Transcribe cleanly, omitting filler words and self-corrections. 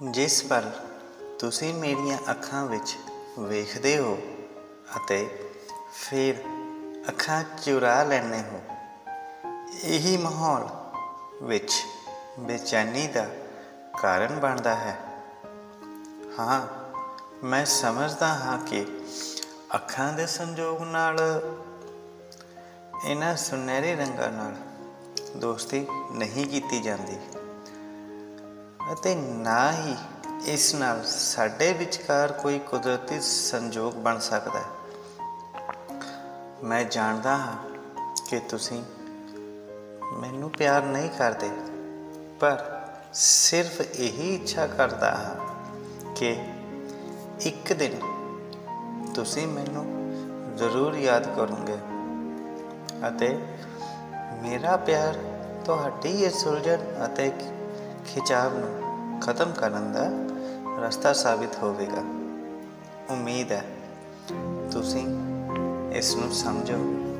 जिस पल तुसी मेरियां अखां विच वेखदे हो अते फिर अखां चुरा लैंदे हो, यही माहौल विच बेचैनी का कारण बनता है। हाँ, मैं समझदा हाँ कि अखां दे संजोग नाल इन्हां सुनहरे रंगां नाल दोस्ती नहीं की जाती अते ना ही इस नाल साडे विचकार कोई कुदरती संजोग बन सकता है। मैं जानदा हाँ कि तुसी मैनू प्यार नहीं करते, पर सिर्फ यही इच्छा करता हाँ कि एक दिन तुसी मैनू जरूर याद करोगे अते मेरा प्यार तुहाडी इस उलझन अते खिंचाव नूं खत्म करन दा रास्ता साबित होवेगा। उम्मीद है तुसी इस नूं समझो।